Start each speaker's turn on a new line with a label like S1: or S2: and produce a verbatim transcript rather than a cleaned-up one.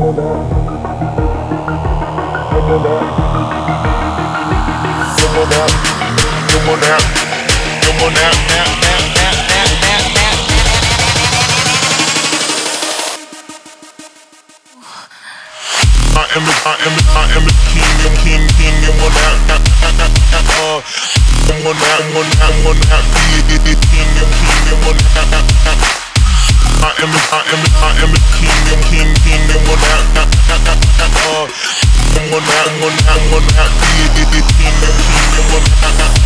S1: on now. Come on now. Come on now. Come on now. Come on now. Now, now, now, now, now, now. I am the, I am the, I am the king, I'm king, king, and one out, uh, one out, one out, one out, the king, I'm king, and one out, I am the, I am the, I am the king, I'm king, king, and one out, uh, one out, one out, one out, the king, I'm king, and one out.